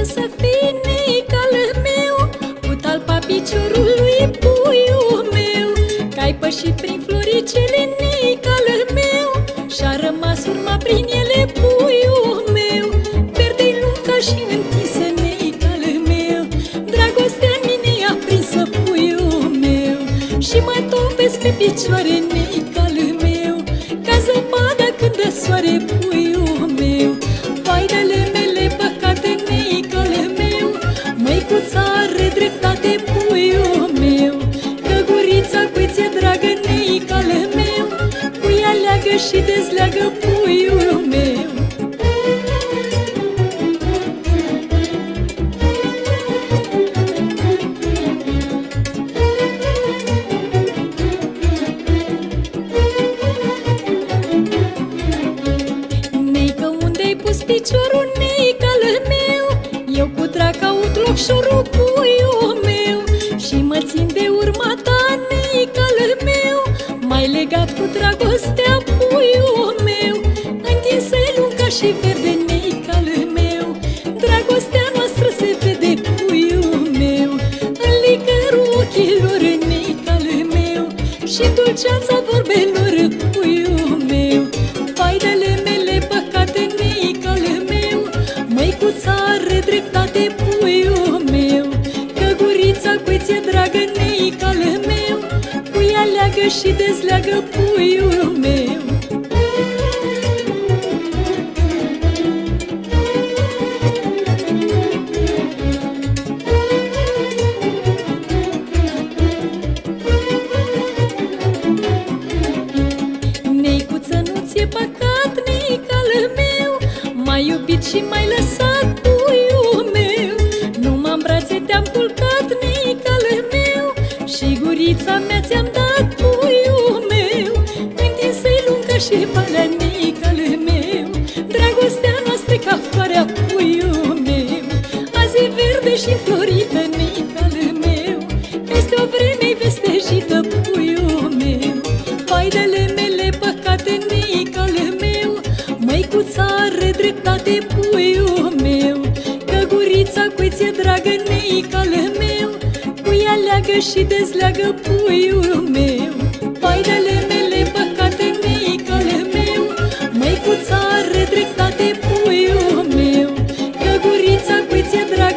să fii necal meu, cu talpa piciorului puiul meu, că-ai pășit prin floricele necal meu, și-a rămas urma prin ele puiul meu. Verde-i lunga și întinsă necal meu, dragostea în mine i-a prinsă puiul meu, și mă topesc pe picioare necal meu, ca zăpada când dă soare puiul meu. Vaidele mele păcate necal meu, măicuța are dreptate puiul meu, că gurița cui ți-e dragă necal meu, cu ea leagă și dezleagă puiul meu. Piciorul necal meu, eu cu drag caut locșorul puiul meu, și mă țin de urma ta necal meu, m-ai legat cu dragostea puiul meu, întinsă-i lunga și verde necal meu, dragostea noastră se vede puiul meu, în licărul ochilor necal meu, și dulceața vorbelor puiul meu. Vaidele mele păcate necal meu, măicuța are dreptate puiul meu, că gurița cui ți-e dragă necal meu, cu ea leagă și dezleagă puiul meu. Neicuță, nu ți-e păcat necal meu, m-ai iubit și m-ai lăsat puiul meu, numai în brațe te-am culcat necal meu, și gurița mea ți-am dat puiul meu, întinsă-i lungă și valea necal meu, dragostea noastră ca floarea puiul meu, azi e verde și înflorită necal meu, peste o vreme-i vestejită puiul meu. Vaidele mele păcate necal meu, măicuța are dreptate puiul meu, că gurița cui ți-e dragă necal meu, cu ea leagă și dezleagă puiul meu. Vaidele mele păcate necal meu, măicuța are dreptate puiul meu, că gurița cui ți-e dragă